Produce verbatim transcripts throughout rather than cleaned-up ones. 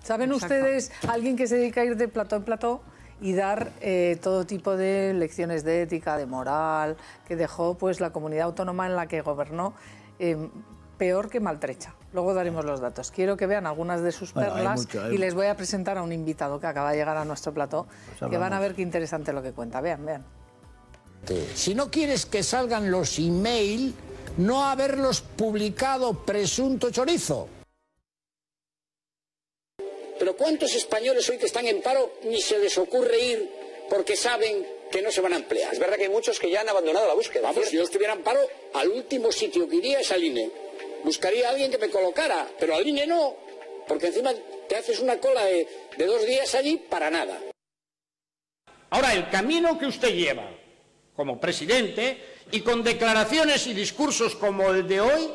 ¿Saben Exacto. ustedes, alguien que se dedica a ir de plató en plató y dar eh, todo tipo de lecciones de ética, de moral, que dejó pues la comunidad autónoma en la que gobernó eh, peor que maltrecha? Luego daremos los datos. Quiero que vean algunas de sus bueno, perlas mucho, hay... y les voy a presentar a un invitado que acaba de llegar a nuestro plató, pues que van a ver qué interesante lo que cuenta. Vean, vean. Si no quieres que salgan los email, no haberlos publicado presunto chorizo. Pero ¿cuántos españoles hoy que están en paro ni se les ocurre ir porque saben que no se van a emplear? Es verdad que hay muchos que ya han abandonado la búsqueda. Vamos, si yo estuviera en paro, al último sitio que iría es al I N E. Buscaría a alguien que me colocara, pero al I N E no, porque encima te haces una cola de, de dos días allí para nada. Ahora, el camino que usted lleva como presidente y con declaraciones y discursos como el de hoy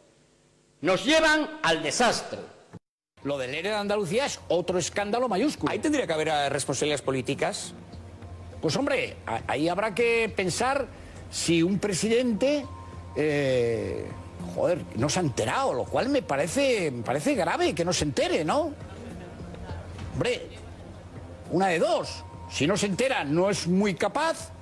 nos llevan al desastre. Lo del E R E de Andalucía es otro escándalo mayúsculo. Ahí tendría que haber responsabilidades políticas. Pues hombre, ahí habrá que pensar si un presidente eh, joder, no se ha enterado, lo cual me parece, me parece grave que no se entere, ¿no? Hombre, una de dos. Si no se entera, no es muy capaz.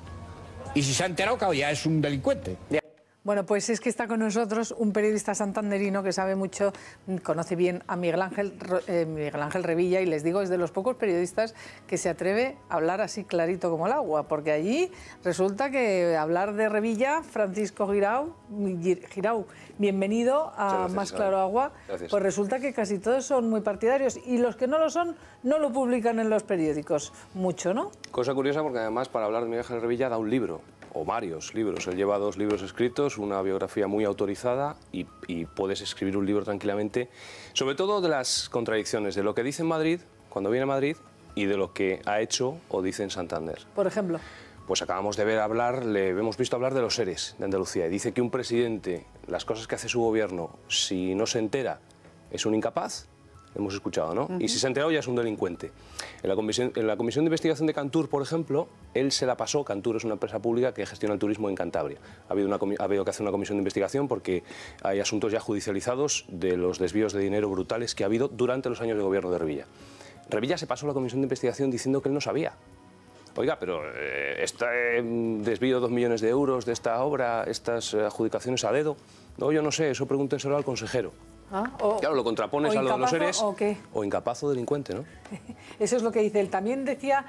Y si se ha enterado, claro, ya es un delincuente. Bueno, pues es que está con nosotros un periodista santanderino que sabe mucho, conoce bien a Miguel Ángel, eh, Miguel Ángel Revilla, y les digo, es de los pocos periodistas que se atreve a hablar así clarito como el agua, porque allí resulta que hablar de Revilla, Francisco Girau, Girau bienvenido a gracias, Más Claro Agua, gracias. Pues resulta que casi todos son muy partidarios y los que no lo son no lo publican en los periódicos mucho, ¿no? Cosa curiosa porque además para hablar de Miguel Ángel Revilla da un libro. O varios libros. Él lleva dos libros escritos, una biografía muy autorizada y, y puedes escribir un libro tranquilamente, sobre todo de las contradicciones, de lo que dice en Madrid, cuando viene a Madrid, y de lo que ha hecho o dice en Santander. Por ejemplo. Pues acabamos de ver hablar, le hemos visto hablar de los ERES de Andalucía, y dice que un presidente, las cosas que hace su gobierno, si no se entera, es un incapaz. Hemos escuchado, ¿no? Uh-huh. Y si se ha enterado ya es un delincuente. En la, comisión, en la comisión de investigación de Cantur, por ejemplo, él se la pasó. Cantur es una empresa pública que gestiona el turismo en Cantabria. Ha habido, una, ha habido que hacer una comisión de investigación porque hay asuntos ya judicializados de los desvíos de dinero brutales que ha habido durante los años de gobierno de Revilla. Revilla se pasó a la comisión de investigación diciendo que él no sabía. Oiga, pero eh, este desvío de dos millones de euros de esta obra, estas adjudicaciones a dedo, no, yo no sé, eso pregúntenselo al consejero. Ah, o, claro, lo contrapones a lo de los ERES o, qué? o incapaz o delincuente, ¿no? Eso es lo que dice él. También decía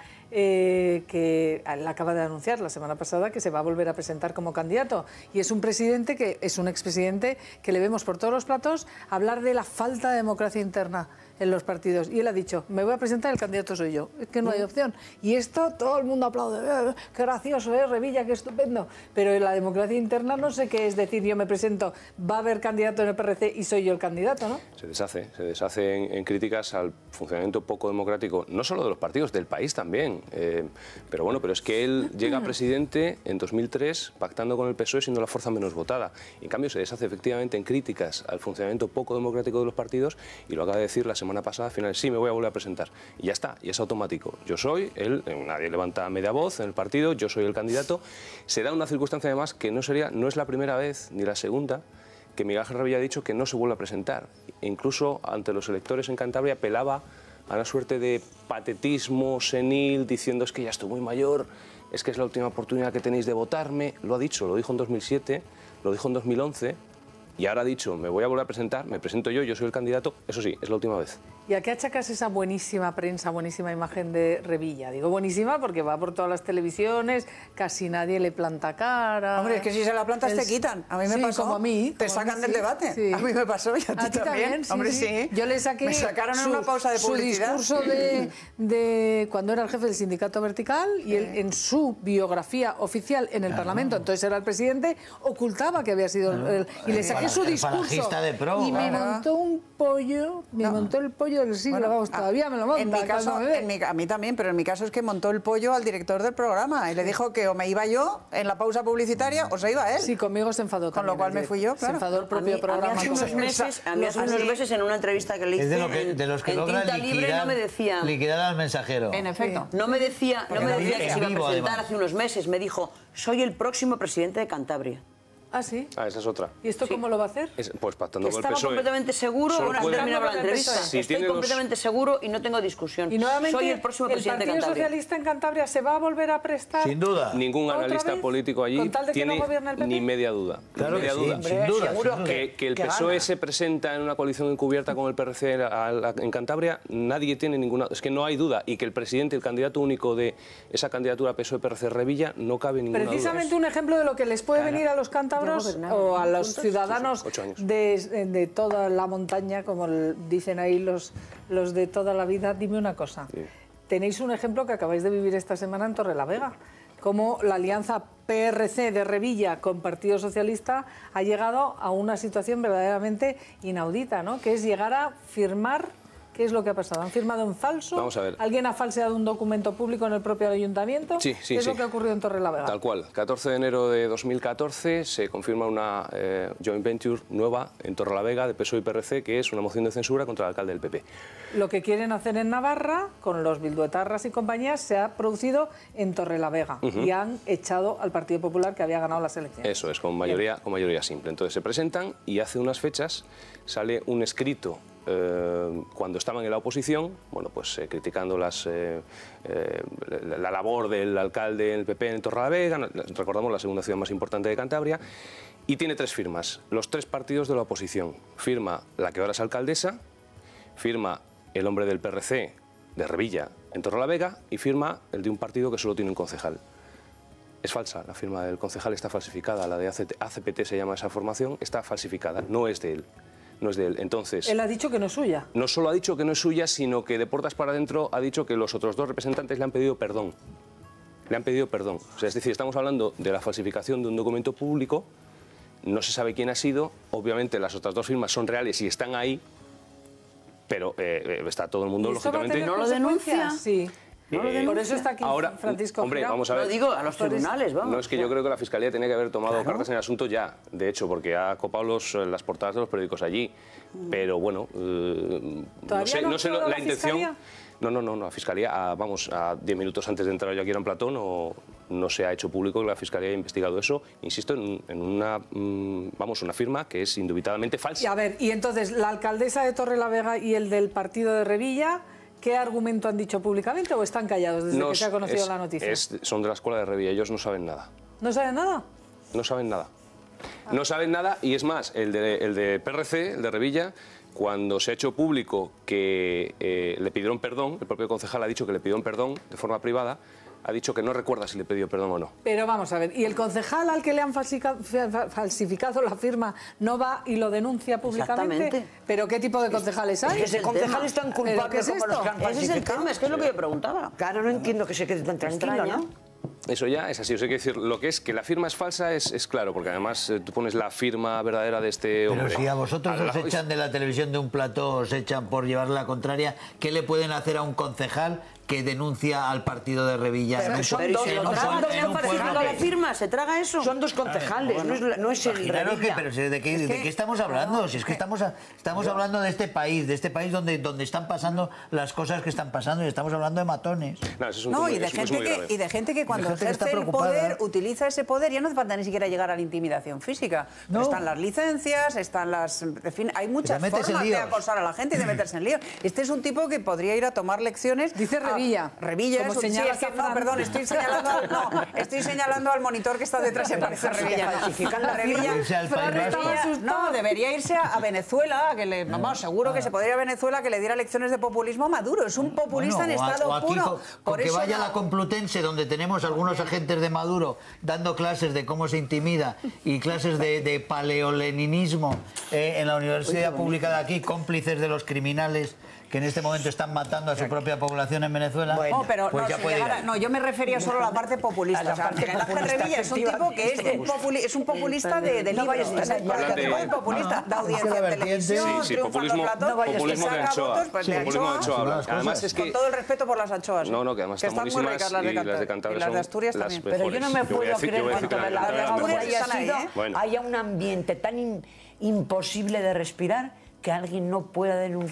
eh, que él acaba de anunciar la semana pasada que se va a volver a presentar como candidato. Y es un presidente que es un expresidente que le vemos por todos los platos hablar de la falta de democracia interna en los partidos. Y él ha dicho, me voy a presentar, el candidato soy yo. Es que no hay opción. Y esto todo el mundo aplaude. Eh, qué gracioso, ¿eh? Revilla, qué estupendo. Pero en la democracia interna no sé qué es decir, yo me presento, va a haber candidato en el P R C y soy yo el candidato, ¿no? Se deshace, se deshace en, en críticas al funcionamiento poco democrático, no solo de los partidos, del país también. Eh, pero bueno, pero es que él llega a presidente en dos mil tres pactando con el P S O E siendo la fuerza menos votada. Y en cambio se deshace efectivamente en críticas al funcionamiento poco democrático de los partidos y lo acaba de decir la semana pasada, al final, sí, me voy a volver a presentar. Y ya está, y es automático. Yo soy, él, nadie levanta media voz en el partido, yo soy el candidato. Se da una circunstancia además que no, sería, no es la primera vez ni la segunda que Miguel Ángel Revilla ha dicho que no se vuelve a presentar. Incluso ante los electores en Cantabria apelaba a una suerte de patetismo senil, diciendo es que ya estoy muy mayor, es que es la última oportunidad que tenéis de votarme. Lo ha dicho, lo dijo en dos mil siete, lo dijo en dos mil once, y ahora ha dicho, me voy a volver a presentar, me presento yo, yo soy el candidato, eso sí, es la última vez. ¿Y a qué achacas esa buenísima prensa, buenísima imagen de Revilla? Digo buenísima porque va por todas las televisiones, casi nadie le planta cara. Hombre, es que si se la plantas el... te quitan. A mí me sí, pasó. Como a mí. Te sacan mí, del sí, debate. Sí. A mí me pasó y a ti, ¿A ti también. también sí, Hombre, sí. sí. Yo le saqué me sacaron su, en una pausa de publicidad. Su discurso de, de cuando era el jefe del sindicato Vertical y él, en su biografía oficial en el claro. Parlamento, entonces era el presidente, ocultaba que había sido claro. el, y le saqué el, su discurso de pro, y me claro. montó un pollo, me no. montó el pollo del siglo, bueno, vamos, todavía me lo monta. En mi caso, en mi, a mí también, pero en mi caso es que montó el pollo al director del programa y le dijo que o me iba yo en la pausa publicitaria o se iba él. Sí, conmigo se enfadó Con también, lo cual me fui yo, claro. Se enfadó el propio a mí, programa. A mí hace unos meses, a mí hace unos meses en una entrevista que le hice es de, lo que, en, de los que en logran Tinta liquidar, Libre no me decía... liquidar al mensajero. En efecto. No me decía, no me decía que se iba a vivo, presentar además. hace unos meses. Me dijo, soy el próximo presidente de Cantabria. Ah, sí. Ah, esa es otra. ¿Y esto Sí. cómo lo va a hacer? Es, pues pactando con el Estaba P S O E. completamente seguro, Solo una vez puede- terminaba la entrevista, Si estoy tiene los- completamente seguro y no tengo discusión. Y nuevamente, Soy el próximo presidente de Partido Cantabria. Socialista en Cantabria se va a volver a prestar. Sin duda. Ningún ¿Otra analista vez? político allí ¿Con tal de que tiene no gobierne el P P? ni media duda. Claro ni media que sí, duda. sin duda, seguro sin duda. Que, que el que P S O E gana. se presenta en una coalición encubierta con el P R C a- a- en Cantabria, nadie tiene ninguna... Es que no hay duda. Y que el presidente, el candidato único de esa candidatura P S O E-P R C Revilla, no cabe ninguna Precisamente duda. un ejemplo de lo que les puede venir a los cántabros o a los ciudadanos Ocho años. de, de toda la montaña, como el- dicen ahí los, los de toda la vida. Dime una cosa. Sí. Tenéis un ejemplo que acabáis de vivir esta semana en Torrelavega. Cómo la alianza P R C de Revilla con Partido Socialista ha llegado a una situación verdaderamente inaudita, ¿no? Que es llegar a firmar... ¿Qué es lo que ha pasado? ¿Han firmado en falso? Vamos a ver. ¿Alguien ha falseado un documento público en el propio ayuntamiento? Sí, sí, ¿Qué es sí. lo que ha ocurrido en Torrelavega? Tal cual. catorce de enero de dos mil catorce se confirma una eh, joint venture nueva en Torrelavega de P S O E y P R C, que es una moción de censura contra el alcalde del P P. Lo que quieren hacer en Navarra, con los bilduetarras y compañías, se ha producido en Torrelavega y han echado al Partido Popular que había ganado las elecciones. Eso es, con mayoría, con mayoría simple. Entonces se presentan y hace unas fechas sale un escrito eh, cuando estaban en la oposición, bueno, pues eh, criticando las, eh, eh, la, la labor del alcalde del P P en Torrelavega, recordamos la segunda ciudad más importante de Cantabria, y tiene tres firmas, los tres partidos de la oposición. Firma la que ahora es alcaldesa, firma el hombre del P R C de Revilla en Torrelavega y firma el de un partido que solo tiene un concejal. Es falsa, la firma del concejal está falsificada, la de A C P T se llama esa formación, está falsificada, no es de él. No es de él. Entonces, Él ha dicho que no es suya. no solo ha dicho que no es suya, sino que de puertas para adentro ha dicho que los otros dos representantes le han pedido perdón. Le han pedido perdón. O sea, es decir, estamos hablando de la falsificación de un documento público, no se sabe quién ha sido, obviamente las otras dos firmas son reales y están ahí, pero eh, está todo el mundo, ¿Y esto va a lógicamente... tener ¿No lo consecuencias? denuncia? Sí. No lo Eh, denuncia. Por eso está aquí Ahora, Francisco hombre, Girao. vamos a ver. Lo digo a los tribunales, vamos. No, es que yo creo que la Fiscalía tenía que haber tomado cartas en el asunto ya, de hecho, porque ha copado los, las portadas de los periódicos allí. Pero bueno, eh, no ¿Todavía sé, no ha no sé actuado la la intención... Fiscalía? No, no, no, no, la Fiscalía, a, vamos, a diez minutos antes de entrar yo aquí en Platón, no, no se ha hecho público que la Fiscalía haya investigado eso, insisto, en, en una, mm, vamos, una firma que es indubitadamente falsa. Y a ver, y entonces, la alcaldesa de Torrelavega y el del partido de Revilla, ¿qué argumento han dicho públicamente o están callados desde No, que se ha conocido es- la noticia? es- son de la escuela de Revilla, ellos no saben nada. ¿No saben nada? No saben nada. No saben nada y es más, el de, el de P R C, el de Revilla, cuando se ha hecho público que eh, le pidieron perdón, el propio concejal ha dicho que le pidieron perdón de forma privada, ha dicho que no recuerda si le pidió perdón o no. Pero vamos a ver, ¿y el concejal al que le han falsica- fa- falsificado la firma no va y lo denuncia públicamente? Exactamente. ¿Pero qué tipo de concejales hay? Es que ese concejal es tan ¿Pero qué culpable es como los esto? que han falsificado. Ese es el tema, es que es lo que yo preguntaba. Claro, no entiendo que se quede tan tranquilo, Extraña. ¿no? Eso ya es así, os hay que decir, lo que es que la firma es falsa es, es claro, porque además eh, tú pones la firma verdadera de este Pero hombre. si a vosotros Al os lado- echan de la televisión de un plató, os echan por llevar la contraria, ¿qué le pueden hacer a un concejal que denuncia al partido de Revilla? Pero en un son pue- dos, en lo un tragan pueblo- dos en un falsificado pueblo ¿La que- firma? ¿Se traga eso? Son dos concejales, no es, la- no es el Imaginaros que, Revilla. pero si ¿de qué, de qué estamos hablando? Si es que estamos, a- estamos hablando de este país, de este país donde, donde están pasando las cosas que están pasando y estamos hablando de matones. No, eso es un No, tema- y de, es- es gente muy que, grave. y de gente que cuando gente que está ejerce el preocupada. poder, utiliza ese poder, ya no hace falta ni siquiera llegar a la intimidación física. No. Están las licencias, están las... En fin, hay muchas metes en formas de líos. acosar a la gente y de meterse en líos. Este es un tipo que podría ir a tomar lecciones... Dice a- Revilla. Revilla, Como es un- sí, señala es que- Zafran. no, perdón, estoy señalando, al, no, estoy señalando al monitor que está detrás, se parece a Revilla. falsifican la Revilla, Irse al País Fran, Vasco. estamos Revilla- no, debería irse a, a Venezuela, que le, vamos, seguro que se podría ir a Venezuela que le diera lecciones de populismo a Maduro. Es un populista Bueno, en o a- estado o aquí puro. con, con Por que eso vaya a no- la Complutense, donde tenemos algunos agentes de Maduro dando clases de cómo se intimida y clases de, de paleoleninismo eh, en la Universidad Pública de aquí, cómplices de los criminales que en este momento están matando a su propia población en Venezuela. No, pero pues no, ya si puede ir llegara- ahí. no, yo me refería solo a la parte populista. A la O sea, parte Miguel Ángel populista, Revilla es un tipo que es un, populi- es un populista de, de No libros. vayas O sea, tan allá. es un tipo de populista. Da audiencia Es que la en televisión, vertiente- Sí, sí, triunfa en populismo, los platos, populismo de saca anchoa. votos, pues, de populismo de anchoa. anchoa. Son las Además cosas. es que... Con todo el respeto por las anchoas. No, no, que además están están muy buenísimas ricas las de y las de Cantabria. Cantabria Y las de son Asturias las también. Pero yo no me Yo voy a puedo decir- yo creer voy a que decir en que la- las de la Asturias haya están ahí, sido, ¿eh? Bueno. haya un ambiente tan in- imposible de respirar que alguien no pueda denunciar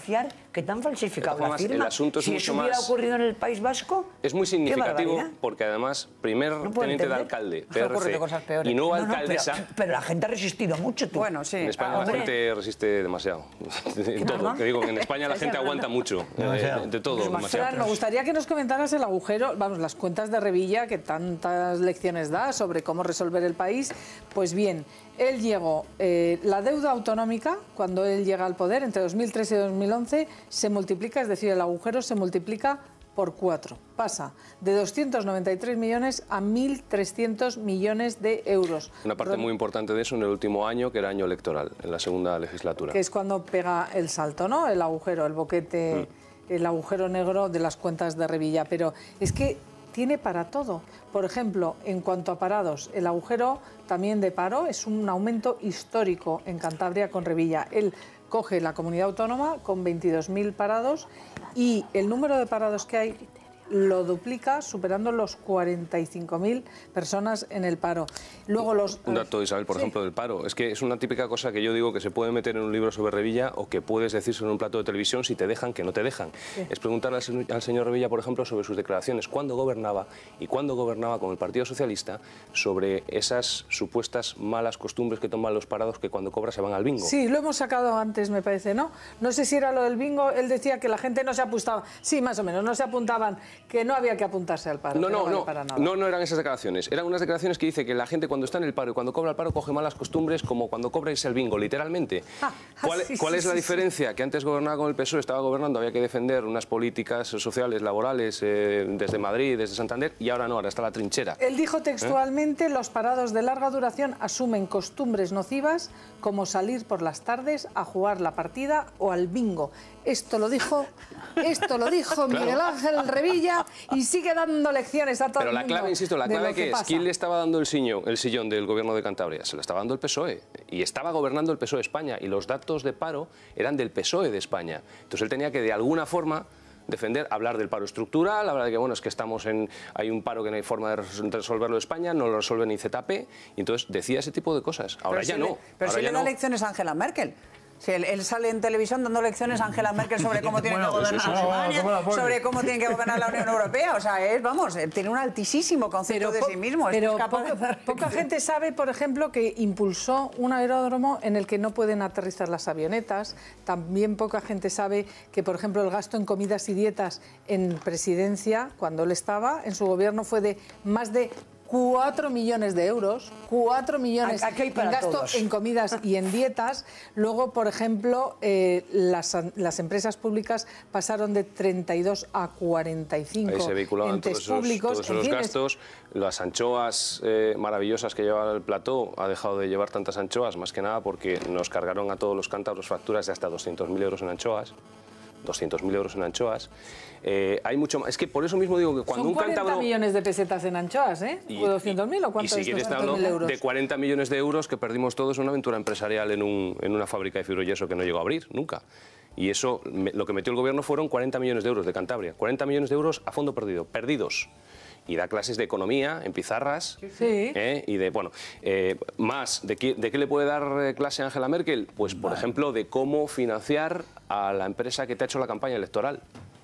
que te han falsificado la Además, el firma. asunto es si mucho eso hubiera más- ocurrido en el País Vasco... Es muy significativo barbaridad. porque además, primer No puedo teniente de entender. alcalde, Han P R ocurrido C, cosas peores. y nueva No, no, alcaldesa... pero, pero la gente ha resistido mucho, tú. Bueno, sí. En España Ah, la hombre. gente resiste demasiado. En todo. perdón? Que digo, en España la gente aguanta mucho. Demasiado. eh, De todo, demasiado. Fran, me gustaría que nos comentaras el agujero, vamos, las cuentas de Revilla, que tantas lecciones da sobre cómo resolver el país. Pues bien, él llegó, eh, la deuda autonómica, cuando él llega al poder, entre dos mil tres y dos mil once, se multiplica, es decir, el agujero se multiplica por cuatro. Pasa de doscientos noventa y tres millones a mil trescientos millones de euros. Una parte muy importante de eso en el último año, que era año electoral, en la segunda legislatura. Que es cuando pega el salto, ¿no? El agujero, el boquete, Mm. el agujero negro de las cuentas de Revilla. Pero es que tiene para todo. Por ejemplo, en cuanto a parados, el agujero también de paro es un aumento histórico en Cantabria con Revilla. Él coge la comunidad autónoma con veintidós mil parados y el número de parados que hay lo duplica, superando los cuarenta y cinco mil personas en el paro. Luego los... Un dato, Isabel, por Sí. ejemplo, del paro. Es que es una típica cosa que yo digo que se puede meter en un libro sobre Revilla o que puedes decir sobre un plato de televisión si te dejan, que no te dejan. Sí. Es preguntarle al, se- al señor Revilla, por ejemplo, sobre sus declaraciones, cuándo gobernaba y cuándo gobernaba con el Partido Socialista, sobre esas supuestas malas costumbres que toman los parados que cuando cobran se van al bingo. Sí, lo hemos sacado antes, me parece, ¿no? No sé si era lo del bingo, él decía que la gente no se apuntaba, sí, más o menos, no se apuntaban, que no había que apuntarse al paro. No, que no, vale no, para nada. no, no eran esas declaraciones. Eran unas declaraciones que dice que la gente cuando está en el paro y cuando cobra el paro coge malas costumbres como cuando cobra irse al bingo, literalmente. Ah, ¿Cuál, sí, cuál sí, es la sí, diferencia? Que antes gobernaba con el P S O E, estaba gobernando, había que defender unas políticas sociales, laborales, eh, desde Madrid, desde Santander, y ahora no, ahora está la trinchera. Él dijo textualmente, los parados de larga duración asumen costumbres nocivas como salir por las tardes a jugar la partida o al bingo. Esto lo dijo, esto lo dijo Claro. Miguel Ángel Revilla y sigue dando lecciones a todo Pero el la mundo. clave, insisto, la de clave lo que es, pasa. ¿quién le estaba dando el sillón, el sillón del gobierno de Cantabria? Se lo estaba dando el P S O E. Y estaba gobernando el P S O E de España. Y los datos de paro eran del P S O E de España. Entonces él tenía que, de alguna forma, defender, hablar del paro estructural, hablar de que, bueno, es que estamos en... hay un paro que no hay forma de res- resolverlo en España, no lo resuelve ni Z P. Y entonces decía ese tipo de cosas. Ahora Pero ya si no. le- Pero Ahora si ya le da no. lecciones a Angela Merkel. Si él, él sale en televisión dando lecciones a Angela Merkel sobre cómo tiene Bueno, que gobernar eso, eso, Alemania, ¿cómo la pone? sobre cómo tiene que gobernar la Unión Europea. O sea, es, vamos, eh, tiene un altísimo concepto de po- sí mismo. Es pero capaz poca, de dar poca lecciones. gente sabe, por ejemplo, que impulsó un aeródromo en el que no pueden aterrizar las avionetas. También poca gente sabe que, por ejemplo, el gasto en comidas y dietas en presidencia, cuando él estaba, en su gobierno, fue de más de cuatro millones de euros, cuatro millones Aquí hay para en gasto todos. en comidas y en dietas. Luego, por ejemplo, eh, las, las empresas públicas pasaron de treinta y dos a cuarenta y cinco Ahí se vehiculaban entes todos esos, públicos. todos En esos fin, es- gastos. Las anchoas eh, maravillosas que llevaba el plató, ha dejado de llevar tantas anchoas, más que nada porque nos cargaron a todos los cántabros facturas de hasta doscientos mil euros en anchoas. doscientos mil euros en anchoas. Eh, hay mucho más. Es que por eso mismo digo que cuando Son un cuarenta cántabro... millones de pesetas en anchoas, ¿eh? Y- ¿O doscientos mil o Y cuánto si es quieres te doscientos hablo mil euros? de cuarenta millones de euros que perdimos todos en una aventura empresarial en, un- en una fábrica de fibroyeso que no llegó a abrir nunca. Y eso, me- lo que metió el gobierno fueron cuarenta millones de euros de Cantabria. cuarenta millones de euros a fondo perdido, perdidos. Y da clases de economía en pizarras. Sí. ¿eh? Y de, bueno, eh, más, ¿de qué, ¿de qué le puede dar eh, clase a Angela Merkel? Pues, por ejemplo, de cómo financiar a la empresa que te ha hecho la campaña electoral.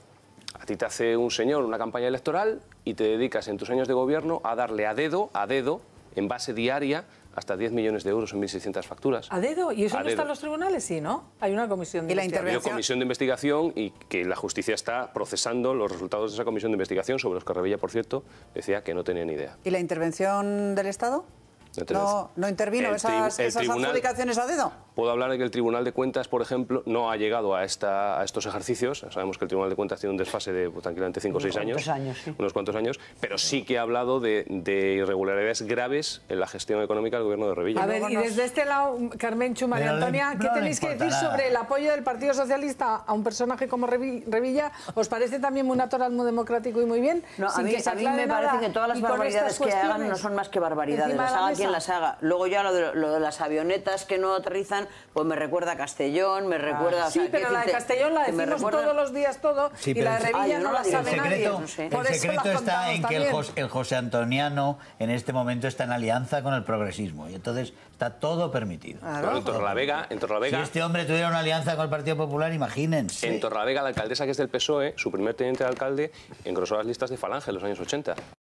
A ti te hace un señor una campaña electoral y te dedicas en tus años de gobierno a darle a dedo, a dedo, en base diaria, hasta diez millones de euros en mil seiscientas facturas. ¿A dedo? ¿Y eso A no está dedo. en los tribunales? Sí, ¿no? Hay una comisión de Y la Ha investigación. habido intervención- comisión de investigación y que la justicia está procesando los resultados de esa comisión de investigación, sobre los que Revilla, por cierto, decía que no tenía ni idea. ¿Y la intervención del Estado? ¿No, no intervino El esas, tribu- el esas tribunal- adjudicaciones a dedo? Puedo hablar de que el Tribunal de Cuentas, por ejemplo, no ha llegado a, esta, a estos ejercicios. Sabemos que el Tribunal de Cuentas tiene un desfase de pues, tranquilamente cinco o seis años. cuantos años, sí. Unos cuantos años. Pero sí que ha hablado de, de irregularidades graves en la gestión económica del gobierno de Revilla. A ver, y desde este lado, Carmenchu, María Pero le- Antonia, ¿qué no le tenéis que importa decir nada. sobre el apoyo del Partido Socialista a un personaje como Revi- Revilla? ¿Os parece también muy natural, muy democrático y muy bien? No, a Sin mí, que se a mí aclare me nada parece que todas las y con barbaridades estas que hagan no cuestiones son más que barbaridades, encima de las la haga quien mesa. las haga. Luego ya lo de, lo de las avionetas que no aterrizan, recuerdan, pues me recuerda a Castellón, me recuerda... Ah, sí, o sea, pero la de Castellón la decimos todos los días todo Sí, y pero la de el- Revilla Ah, yo no no la la digo. sabe El nadie. secreto, No sé. el Por eso secreto la está contamos en que el, también. Jos- el José Antoniano en este momento está en alianza con el progresismo y entonces está todo permitido. Bueno, en Torrelavega, en Torrelavega, Si este hombre tuviera una alianza con el Partido Popular, imagínense. en Torrelavega, la alcaldesa que es del P S O E, su primer teniente de alcalde, engrosó las listas de Falange en los años ochenta.